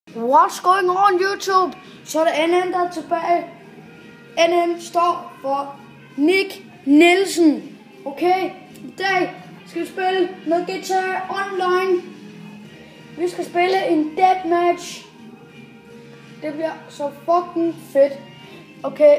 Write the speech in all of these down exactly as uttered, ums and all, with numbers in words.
What's going on YouTube? Så er det N N, der er tilbage. N N står for Nick Nielsen. Okay, i dag skal vi spille noget G T A Online. Vi skal spille en deathmatch. Det bliver så fucking fedt. Okay.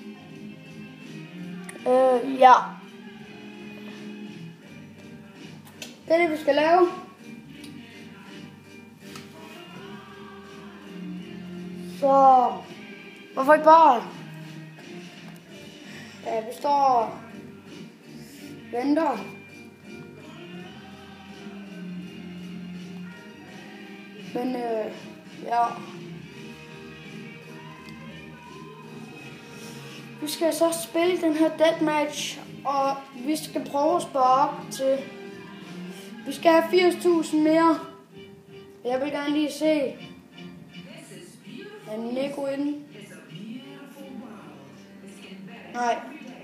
Øh, ja. Det er det, vi skal lave. Så hvorfor ikke bare? Ja, vi står og venter. Men øh, ja. Vi skal så spille den her deathmatch, og vi skal prøve at spare op til. Vi skal have firs tusind mere. Jeg vil gerne lige se. Er Nico inde? Nej.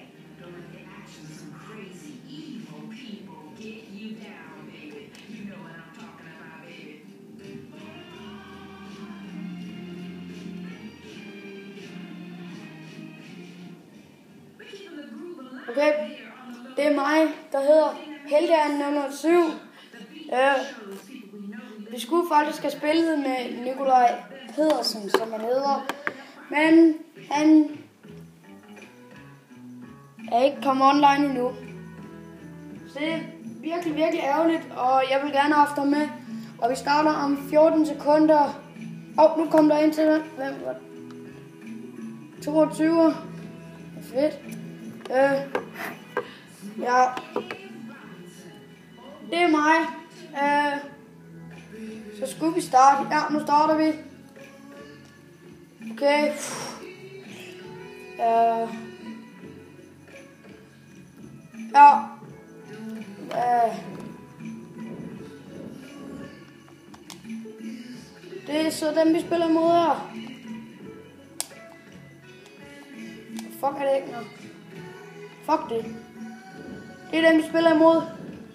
Okay, det er mig, der hedder Helgan nummer syv. Øh, vi skulle faktisk have spillet med Nikolaj Pedersen, som han hedder, men han er ikke kommet online endnu. Så det er virkelig, virkelig ærgerligt, og jeg vil gerne have haft dig med. Og vi starter om fjorten sekunder. Åh, oh, nu kom der ind til den. Hvem var det? toogtyve. Fedt. Øh, ja. Det er mig. Øh, så skulle vi starte. Ja, nu starter vi. Okay. Øh. Ja. Øh. Det er så dem, vi spiller imod her. Fuck er det ikke noget. Fuck det. Det er dem, vi spiller imod.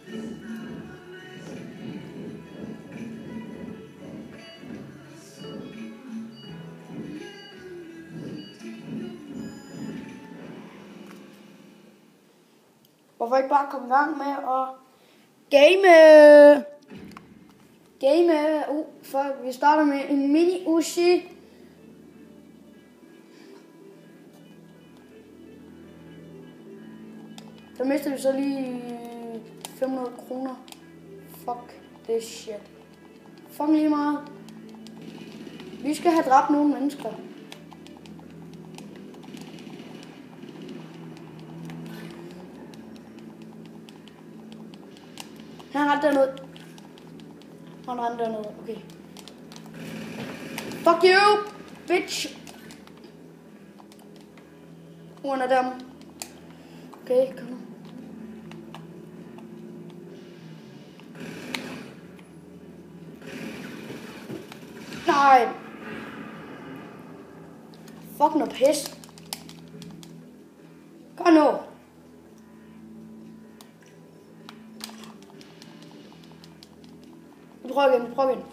Hvorfor ikke bare komme i gang med at game? Game. Uh, for vi starter med en mini Uzi. Så mister vi så lige fem hundrede kroner. Fuck this shit. Fuck lige meget. Vi skal have dræbt nogle mennesker. Han har dernede. Han har dernede. Okay. Fuck you, bitch. One of them. Okay, kom nu. Nej. Fuck noget pis. Kom nu. Vi prøver igen, vi prøver igen.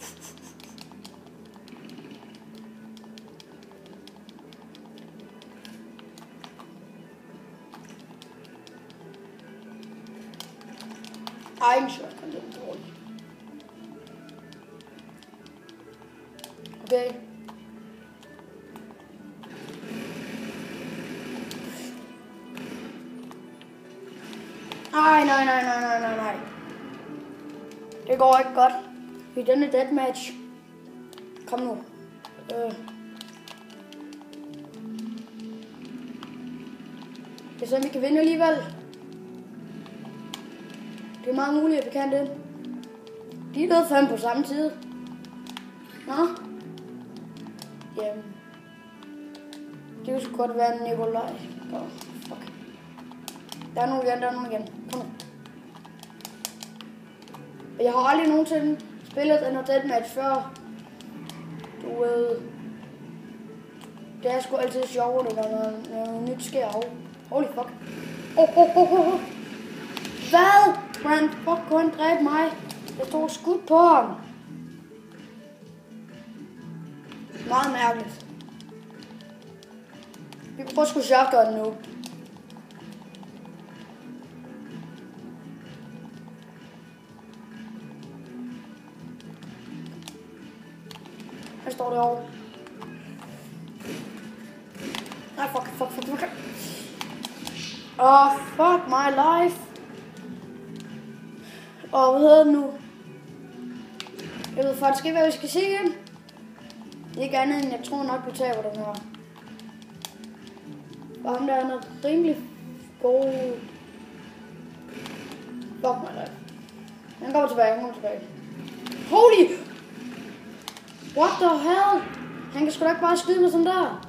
Ej, en shotgun, det er dårligt. Okay. Ej, nej, nej, nej, nej, nej, nej. Det går ikke godt. I denne deathmatch. Kom nu. Øh. Det er sådan, vi kan vinde alligevel. Det er meget muligt, at vi kan det. De er døde fem på samme tid. Nå. Jamen. Det kunne så godt være Nikolaj. Oh, fuck. Der er nogen igen, der er nogen igen. Kom nu. Jeg har aldrig nogensinde spillet en deathmatch før. Du ved. Det er sgu altid sjovt, når noget, noget nyt sker. Holy fuck. Oh, oh, oh, oh. Hvad? Man, fuck, kunne han dræbe mig? Jeg stod skudt på ham. Meget mærkeligt. Vi kan prøve at skulle shotgun nu. Her står det over. Nej, fuck, fuck, fuck, fuck. Åh, oh, fuck my life. Og hvad hedder det nu? Jeg ved faktisk ikke, hvad vi skal se igen. Ikke andet end, jeg tror nok, vi taber den her. Og ham der er noget rimelig god. Fuck my life. Han kommer tilbage, han kommer tilbage. Holy! What the hell? Han kan sgu da ikke bare skyde med sådan der.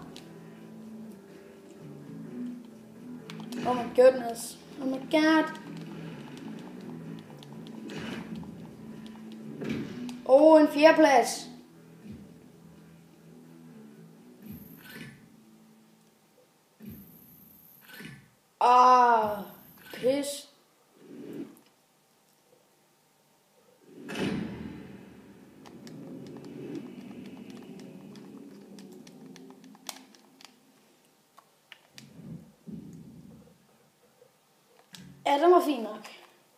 Oh my goodness. Oh my god. Oh, en fjerdeplads. Ah, pis. Ja, den var fin nok.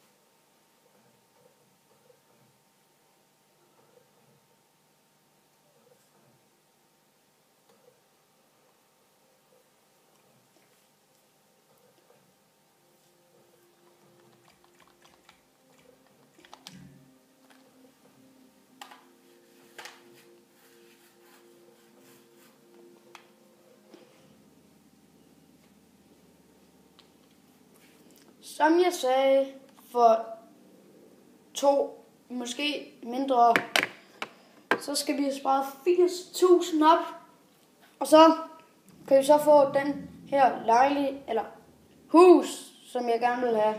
Som jeg sagde, for to, måske mindre, så skal vi have sparet firs tusind op. Og så kan vi så få den her lejlighed, eller hus, som jeg gerne vil have.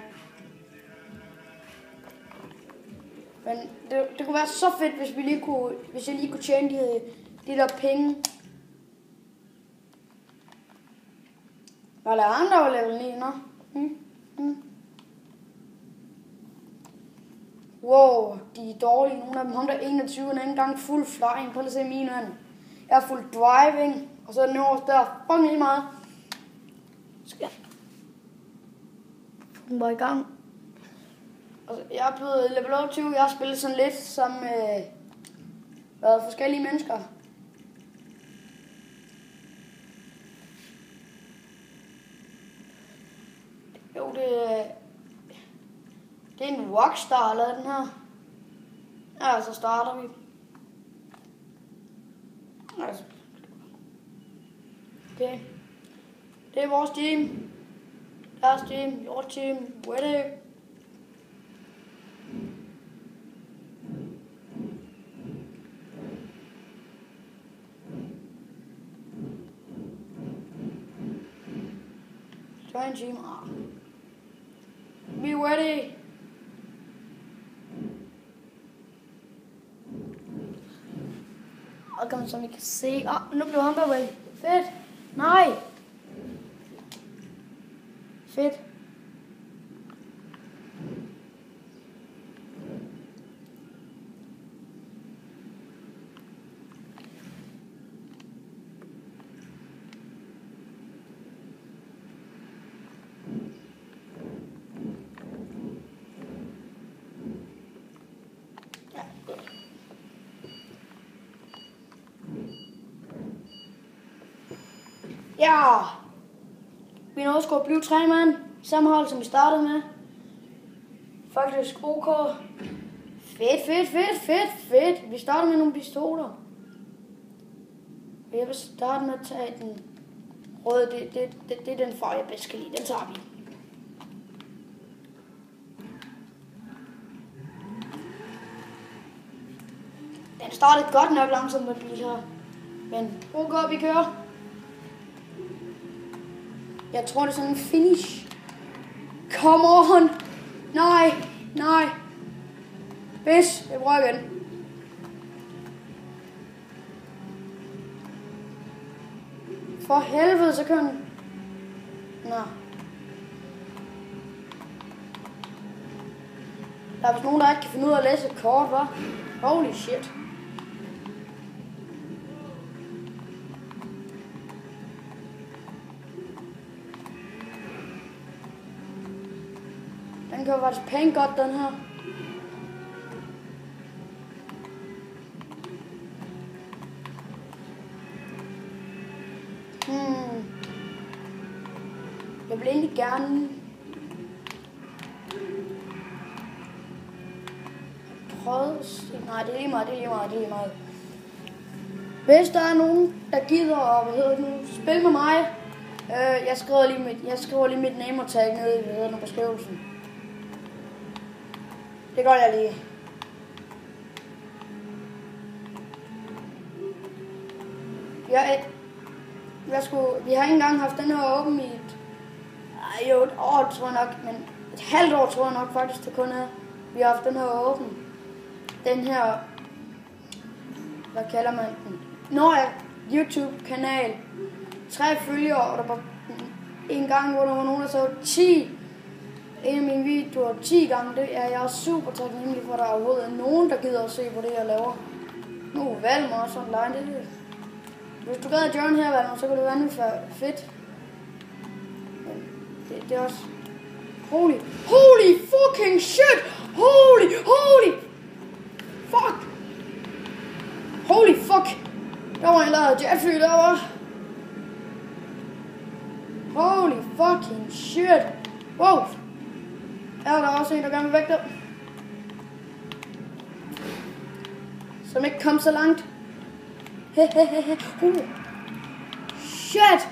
Men det, det kunne være så fedt, hvis, vi lige kunne, hvis jeg lige kunne tjene de, de der penge. Var der andre, der var level ni, nå? Hmm? Hmm. Wow, de er dårlige. Nogle af dem, ham der enogtyve, er ikke engang fuld flying. Prøv at se mine øjne. Jeg er fuld driving, og så er den øverste der fucking lige meget. Skal jeg den var i gang. Altså, jeg er blevet level otteogtyve. Jeg har spillet sådan lidt sammen med øh, forskellige mennesker. Jo, det er... Det er en rockstar, der den her. Ja, så starter vi. Altså. Okay. Det er vores team. Deres team, your team, ready. Join team R. Be ready. Og kom, som I kan se. Åh, oh, nu blev han bare vel. Fedt. Nej. Fedt. Ja, vi nåede sgu at blive tre mand. Samme hold, som vi startede med. Faktisk ok. Fedt, fedt, fedt, fedt, fedt. Vi starter med nogle pistoler. Jeg vil starte med at tage den røde. Det, det, det, det er den farve, jeg bedst kan lide. Den tager vi. Den startede godt nok langsomt med bil her. Men ok, vi kører. Jeg tror, det er sådan en finish. Come on. Nej, nej. Hvis, jeg prøver igen. For helvede, så kører den. Nå. Der er vist nogen, der ikke kan finde ud af at læse et kort, hva'? Holy shit. Den kan jo faktisk pænt godt, den her. Hmm. Jeg vil egentlig gerne prøve... Nej, det er lige meget, det er lige meget, det er lige meget. Hvis der er nogen, der gider at, hvad hedder det nu, spille med mig, øh, jeg, skriver lige mit, jeg skriver lige mit name tag nede i, hvad hedder det, beskrivelsen. Det gør jeg lige. Jeg, jeg skulle, vi har ikke engang haft den her åben i et, ej, jo et år, tror jeg nok, men et halvt år, tror jeg nok faktisk, det kun er. Vi har haft den her åben. Den her, hvad kalder man den? Nå ja, YouTube-kanal. Tre følgere, og der var en gang, hvor der var nogen, der så ti. En af mine videoer ti gange. Det er jeg super taknemmelig for, at der overhovedet er nogen, der gider at se på det, jeg laver. Nu er Valm også online. Det er, hvis du gad at join her, Valm, så kan det være nu fedt. Men det, det er også... Holy, holy fucking shit! Holy, holy! Fuck! Holy fuck! Der var en, der havde jetfly derovre. Holy fucking shit! Wow! Er der også en, der gerne vil væk der? Som ikke kom så langt. uh. Shit!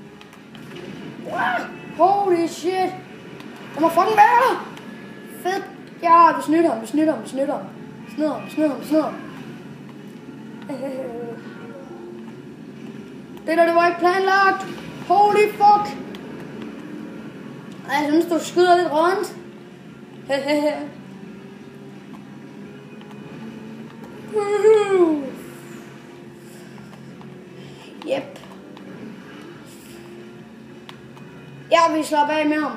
Wow. Holy shit! Der må fucking være! Fedt! Ja, vi snytter ham, vi snytter ham, vi snytter ham. Snyder ham, snyder ham, snyder ham. Det der, det var ikke planlagt. Holy fuck! Ej, jeg synes, du skyder lidt rundt. Yep. Ja, vi slapper af med ham.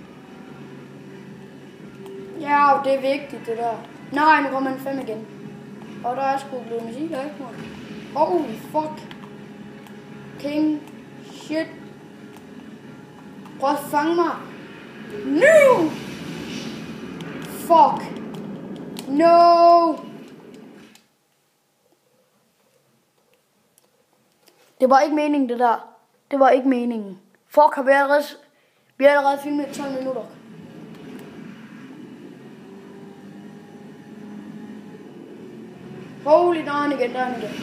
Ja, det er vigtigt, det der. Nej, nu kommer en fem igen. Og der er sgu blevet musik, der ikke noget. Holy fuck. King. Shit. Prøv at fange mig. No! Fuck. No! Det var ikke meningen, det der. Det var ikke meningen. Fuck, har vi allerede... Vi har allerede filmet tolv minutter. Holy, der er han igen, der er han igen.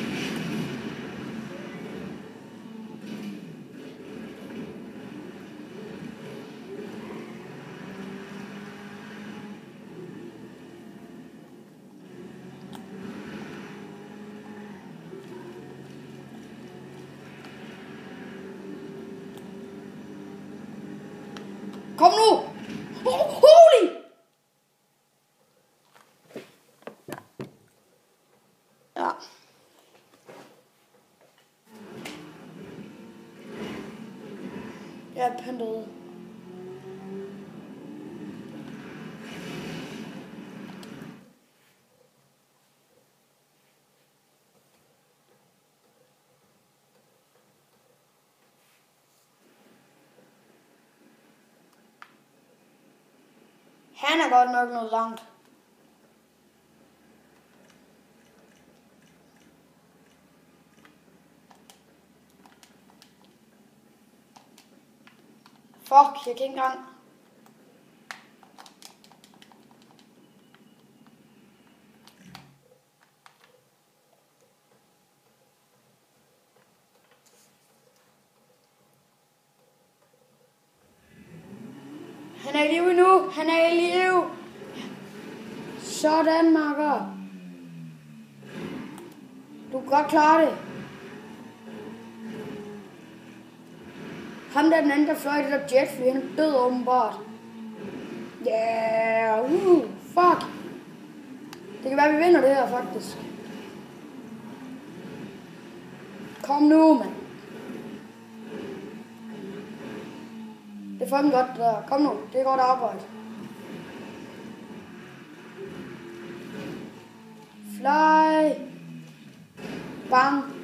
Kom nu! Holy! Ja. Jeg er pyntet. Han er godt nok noget langt. Fuck, jeg kan ikke engang. Han er i live endnu. Han er i live. Sådan, makker. Du kan godt klare det. Ham der den anden, der fløj det der jetfly, han er død åbenbart. Yeah, uh, fuck. Det kan være, vi vinder det her, faktisk. Kom nu, mand. Det er fucking godt, det der. Kom nu, det er godt arbejde. Fly. Bang.